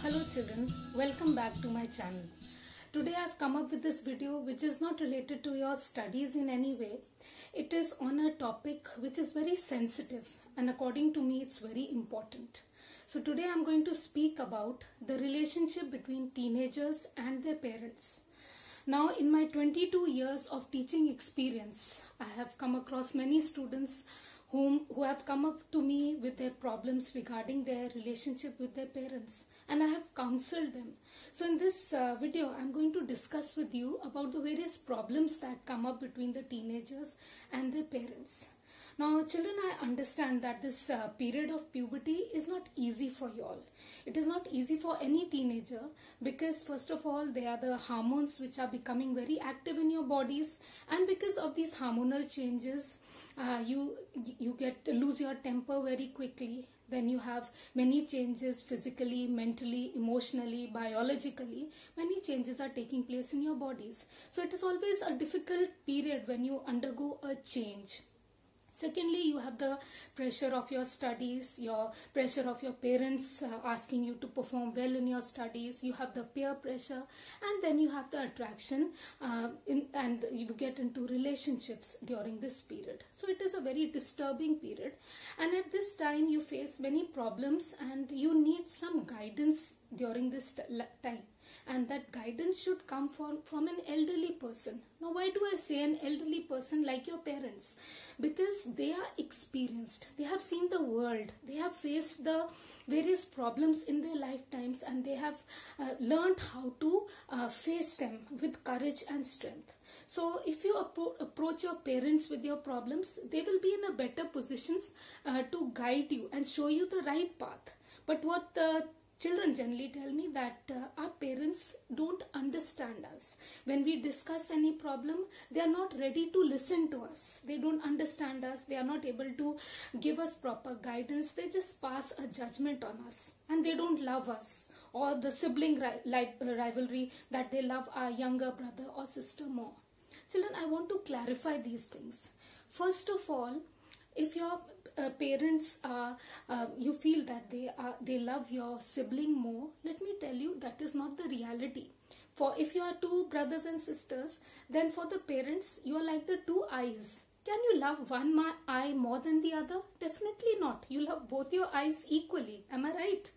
Hello children, welcome back to my channel. Today I have come up with this video which is not related to your studies in any way. It is on a topic which is very sensitive and according to me it's very important. So today I am going to speak about the relationship between teenagers and their parents. Now in my 22 years of teaching experience, I have come across many students who have come up to me with their problems regarding their relationship with their parents, and I have counseled them. So in this video I'm going to discuss with you about the various problems that come up between the teenagers and their parents. Now children, I understand that this period of puberty is not easy for you all. It is not easy for any teenager because first of all they are the hormones which are becoming very active in your bodies, and because of these hormonal changes you lose your temper very quickly. Then you have many changes physically, mentally, emotionally, biologically. Many changes are taking place in your bodies. So it is always a difficult period when you undergo a change. Secondly, you have the pressure of your studies, your pressure of your parents asking you to perform well in your studies. You have the peer pressure, and then you have the attraction and you get into relationships during this period. So it is a very disturbing period, and at this time you face many problems and you need some guidance during this time. And that guidance should come from an elderly person. Now why do I say an elderly person like your parents? Because they are experienced, they have seen the world, they have faced the various problems in their lifetimes, and they have learned how to face them with courage and strength. So if you approach your parents with your problems, they will be in a better positions to guide you and show you the right path. But what the children generally tell me that our parents don't understand us. When we discuss any problem, they are not ready to listen to us. They don't understand us. They are not able to give us proper guidance. They just pass a judgment on us, and they don't love us, or the sibling rivalry that they love our younger brother or sister more. Children, I want to clarify these things. First of all, if your parents you feel that they love your sibling more, let me tell you that is not the reality. For if you are two brothers and sisters, then for the parents you are like the two eyes. Can you love one eye more than the other? Definitely not. You love both your eyes equally. Am I right?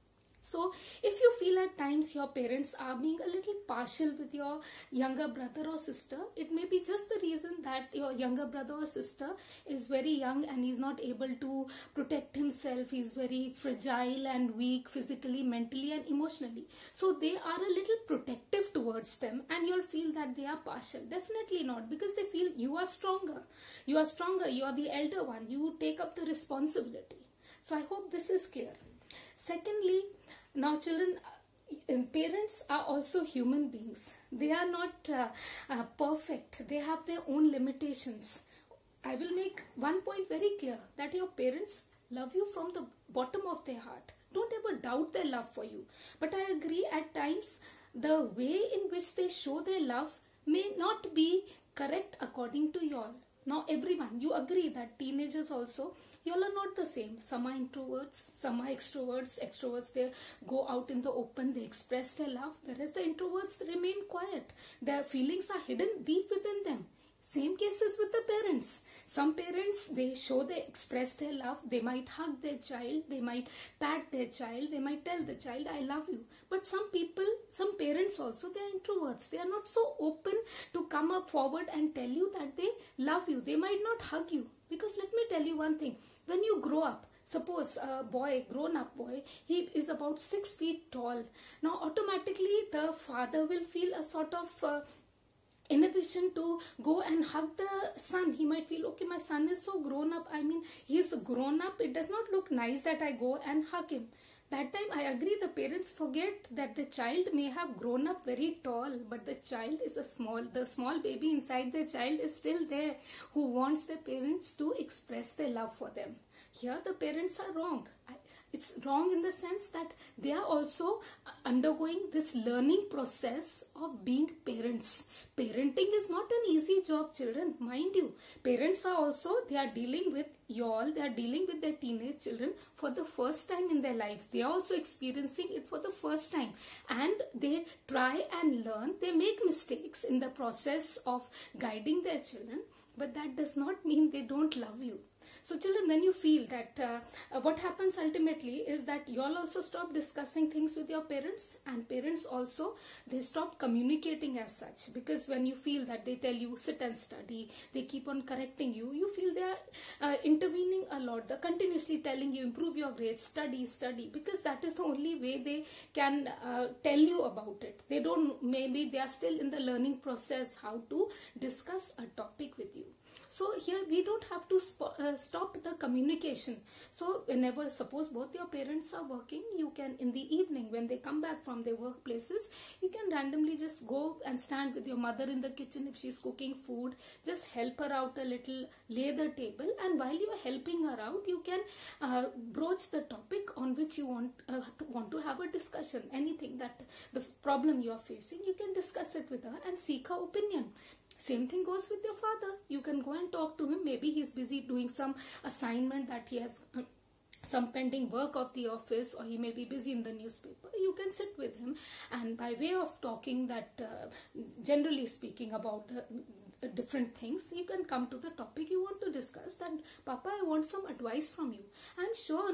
So if you feel at times your parents are being a little partial with your younger brother or sister, it may be just the reason that your younger brother or sister is very young and he's not able to protect himself. He's very fragile and weak physically, mentally and emotionally. So they are a little protective towards them, and you'll feel that they are partial. Definitely not, because they feel you are stronger. You are stronger. You are the elder one. You take up the responsibility. So I hope this is clear. Secondly, now children, parents are also human beings. They are not perfect. They have their own limitations. I will make one point very clear, that your parents love you from the bottom of their heart. Don't ever doubt their love for you. But I agree, at times the way in which they show their love may not be correct according to you all. Now everyone, you agree that teenagers also, you all are not the same. Some are introverts, some are extroverts. Extroverts, they go out in the open, they express their love, whereas the introverts remain quiet. Their feelings are hidden deep within them. Same cases with the parents. Some parents, they express their love. They might hug their child, they might pat their child, they might tell the child, I love you. But some parents also, they are introverts. They are not so open to come up forward and tell you that they love you. They might not hug you. Because let me tell you one thing. When you grow up, suppose a boy, grown-up boy, he is about 6 feet tall. Now automatically the father will feel a sort of inhibition to go and hug the son. He might feel, okay, my son is so grown up. I mean, he is grown up. It does not look nice that I go and hug him. That time I agree, the parents forget that the child may have grown up very tall, but the child is the small baby inside the child is still there, who wants their parents to express their love for them. Here the parents are wrong. It's wrong in the sense that they are also undergoing this learning process of being parents. Parenting is not an easy job, children, mind you. Parents are also, they are dealing with y'all, they are dealing with their teenage children for the first time in their lives. They are also experiencing it for the first time, and they try and learn. They make mistakes in the process of guiding their children, but that does not mean they don't love you. So children, when you feel that what happens ultimately is that you all also stop discussing things with your parents, and parents also, they stop communicating as such, because when you feel that they tell you sit and study, they keep on correcting you, you feel they are intervening a lot. They're continuously telling you improve your grades, study, because that is the only way they can tell you about it. They don't, maybe they are still in the learning process how to discuss a topic with you. So here we don't have to stop the communication. So whenever, suppose both your parents are working, you can, in the evening when they come back from their workplaces, you can randomly just go and stand with your mother in the kitchen if she's cooking food. Just help her out a little, lay the table, and while you are helping her out, you can broach the topic on which you want to have a discussion. Anything that the problem you are facing, you can discuss it with her and seek her opinion. Same thing goes with your father. You can go and talk to him. Maybe he's busy doing some assignment that he has some pending work of the office, or he may be busy in the newspaper. You can sit with him, and by way of talking that generally speaking about different things, you can come to the topic you want to discuss. That, Papa, I want some advice from you. I'm sure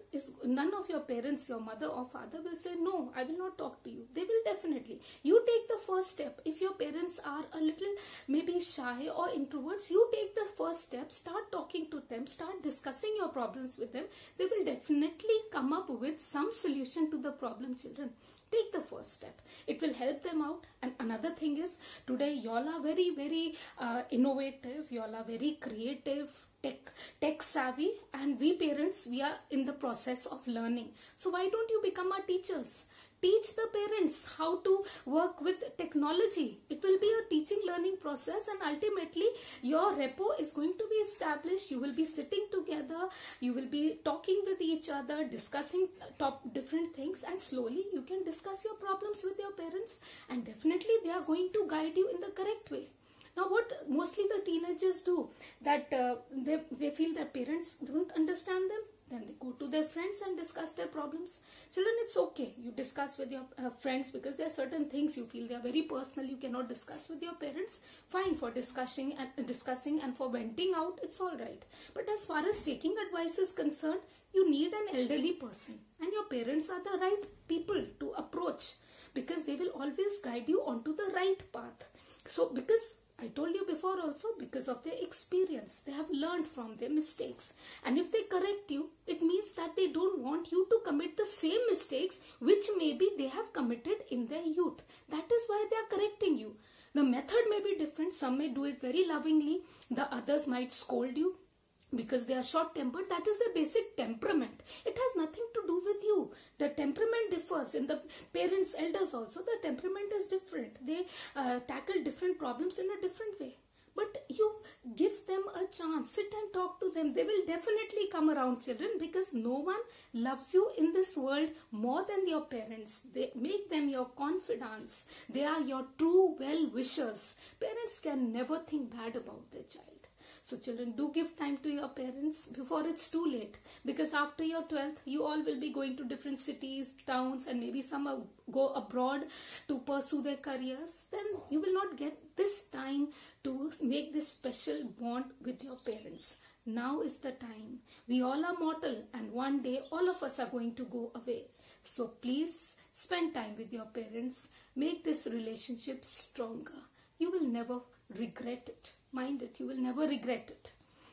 none of your parents, your mother or father, will say no, I will not talk to you. They will definitely. You take the first step. If your parents are a little maybe shy or introverts, you take the first step, start talking to them, start discussing your problems with them. They will definitely come up with some solution to the problem, children. Take the first step. It will help them out. And another thing is, today y'all are very, very innovative. Y'all are very creative, tech savvy, and we parents, we are in the process of learning. So why don't you become our teachers? Teach the parents how to work with technology. It will be a teaching learning process, and ultimately your rapport is going to be established. You will be sitting together, you will be talking with each other, discussing different things, and slowly you can discuss your problems with your parents, and definitely they are going to guide you in the correct way. Now what mostly the teenagers do, that they feel that parents don't understand them, then they go to their friends and discuss their problems. Children, it's okay. You discuss with your friends, because there are certain things you feel they are very personal, you cannot discuss with your parents. Fine, for discussing and for venting out, it's all right. But as far as taking advice is concerned, you need an elderly person, and your parents are the right people to approach, because they will always guide you onto the right path. So because I told you before also, because of their experience, they have learned from their mistakes. And if they correct you, it means that they don't want you to commit the same mistakes which maybe they have committed in their youth. That is why they are correcting you. The method may be different. Some may do it very lovingly. The others might scold you because they are short-tempered. That is their basic temperament. It has nothing to do with you. The temperament differs. In the parents, elders also, the temperament is different. They tackle different problems in a different way. But you give them a chance. Sit and talk to them. They will definitely come around, children, because no one loves you in this world more than your parents. They make them your confidants. They are your true well-wishers. Parents can never think bad about their child. So children, do give time to your parents before it's too late, because after your 12th, you all will be going to different cities, towns, and maybe some go abroad to pursue their careers. Then you will not get this time to make this special bond with your parents. Now is the time. We all are mortal, and one day all of us are going to go away. So please spend time with your parents. Make this relationship stronger. You will never regret it. Mind it, you will never regret it.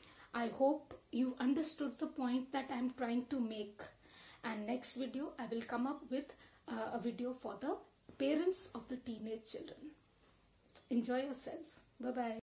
I hope you understood the point that I am trying to make. And next video, I will come up with a video for the parents of the teenage children. Enjoy yourself. Bye-bye.